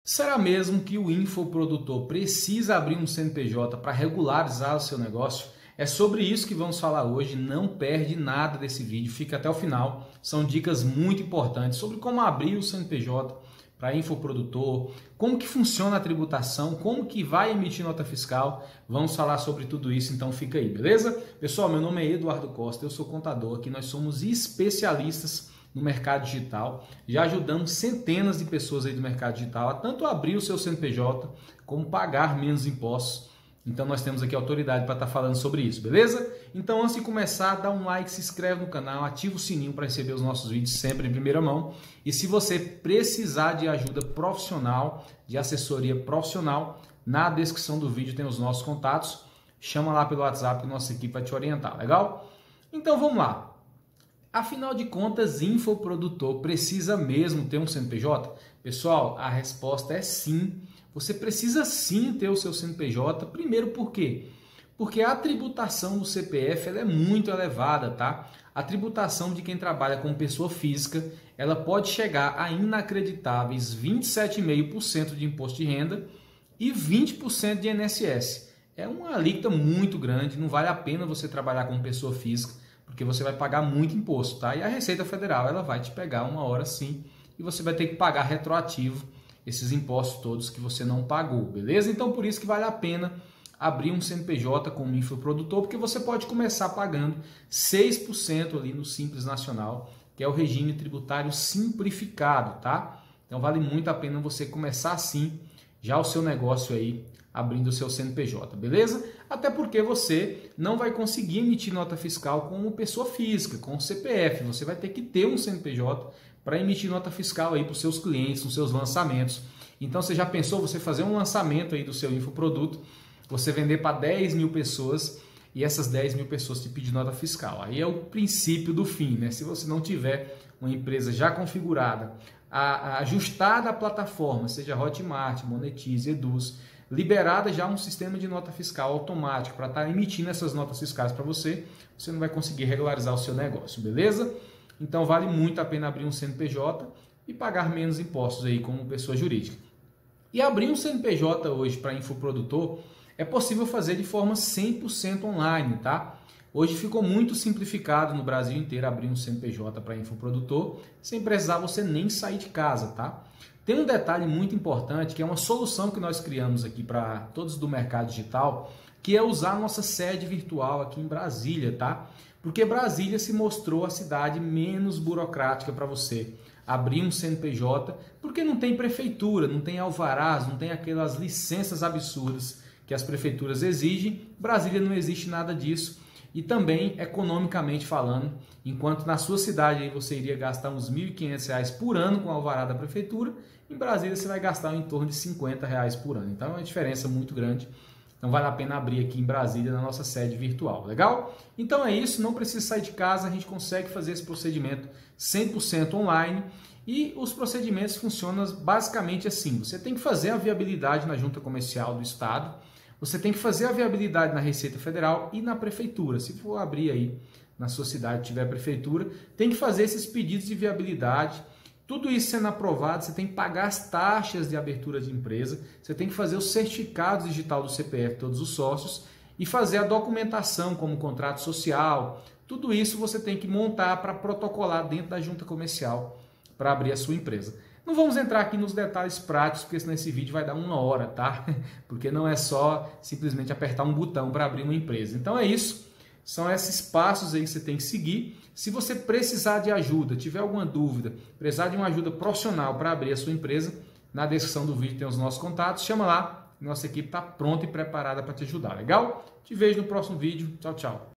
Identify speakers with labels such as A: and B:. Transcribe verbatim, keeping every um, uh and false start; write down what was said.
A: Será mesmo que o infoprodutor precisa abrir um C N P J para regularizar o seu negócio? É sobre isso que vamos falar hoje, não perde nada desse vídeo, fica até o final. São dicas muito importantes sobre como abrir o C N P J para infoprodutor, como que funciona a tributação, como que vai emitir nota fiscal. Vamos falar sobre tudo isso, então fica aí, beleza? Pessoal, meu nome é Eduardo Costa, eu sou contador aqui, nós somos especialistas no mercado digital, já ajudamos centenas de pessoas aí do mercado digital a tanto abrir o seu C N P J como pagar menos impostos. Então nós temos aqui autoridade para estar falando sobre isso, beleza? Então antes de começar, dá um like, se inscreve no canal, ativa o sininho para receber os nossos vídeos sempre em primeira mão. E se você precisar de ajuda profissional, de assessoria profissional, na descrição do vídeo tem os nossos contatos. Chama lá pelo WhatsApp que nossa equipe vai te orientar, legal? Então vamos lá. Afinal de contas, infoprodutor precisa mesmo ter um C N P J? Pessoal, a resposta é sim. Você precisa sim ter o seu C N P J. Primeiro por quê? Porque a tributação do C P F ela é muito elevada, tá? A tributação de quem trabalha com pessoa física, ela pode chegar a inacreditáveis vinte e sete vírgula cinco por cento de imposto de renda e vinte por cento de I N S S. É uma alíquota muito grande, não vale a pena você trabalhar com pessoa física, porque você vai pagar muito imposto, tá? E a Receita Federal, ela vai te pegar uma hora sim, e você vai ter que pagar retroativo esses impostos todos que você não pagou, beleza? Então por isso que vale a pena abrir um C N P J como infoprodutor, porque você pode começar pagando seis por cento ali no Simples Nacional, que é o regime tributário simplificado, tá? Então vale muito a pena você começar assim já o seu negócio aí, abrindo o seu C N P J, beleza? Até porque você não vai conseguir emitir nota fiscal como pessoa física, com o C P F. Você vai ter que ter um C N P J para emitir nota fiscal aí para os seus clientes, nos seus lançamentos. Então você já pensou você fazer um lançamento aí do seu infoproduto, você vender para dez mil pessoas e essas dez mil pessoas te pedir nota fiscal. Aí é o princípio do fim, né? Se você não tiver uma empresa já configurada, a, a ajustada à plataforma, seja Hotmart, Monetize, Eduz, liberada já um sistema de nota fiscal automático para estar emitindo essas notas fiscais para você, você não vai conseguir regularizar o seu negócio, beleza? Então vale muito a pena abrir um C N P J e pagar menos impostos aí como pessoa jurídica. E abrir um C N P J hoje para infoprodutor é possível fazer de forma cem por cento online, tá? Hoje ficou muito simplificado no Brasil inteiro abrir um C N P J para infoprodutor sem precisar você nem sair de casa, tá? Tem um detalhe muito importante que é uma solução que nós criamos aqui para todos do mercado digital, que é usar a nossa sede virtual aqui em Brasília, tá? Porque Brasília se mostrou a cidade menos burocrática para você abrir um C N P J, porque não tem prefeitura, não tem alvarás, não tem aquelas licenças absurdas que as prefeituras exigem. Brasília não existe nada disso. E também, economicamente falando, enquanto na sua cidade aí você iria gastar uns mil e quinhentos reais por ano com o alvará da prefeitura, em Brasília você vai gastar em torno de cinquenta reais por ano. Então é uma diferença muito grande. Então vale a pena abrir aqui em Brasília na nossa sede virtual, legal? Então é isso, não precisa sair de casa, a gente consegue fazer esse procedimento cem por cento online e os procedimentos funcionam basicamente assim. Você tem que fazer a viabilidade na Junta Comercial do Estado, você tem que fazer a viabilidade na Receita Federal e na Prefeitura. Se for abrir aí na sua cidade, tiver prefeitura, tem que fazer esses pedidos de viabilidade. Tudo isso sendo aprovado, você tem que pagar as taxas de abertura de empresa, você tem que fazer o certificado digital do C P F, todos os sócios, e fazer a documentação como contrato social. Tudo isso você tem que montar para protocolar dentro da Junta Comercial para abrir a sua empresa. Não vamos entrar aqui nos detalhes práticos, porque senão esse vídeo vai dar uma hora, tá? Porque não é só simplesmente apertar um botão para abrir uma empresa. Então é isso, são esses passos aí que você tem que seguir. Se você precisar de ajuda, tiver alguma dúvida, precisar de uma ajuda profissional para abrir a sua empresa, na descrição do vídeo tem os nossos contatos, chama lá, nossa equipe está pronta e preparada para te ajudar, legal? Te vejo no próximo vídeo, tchau, tchau.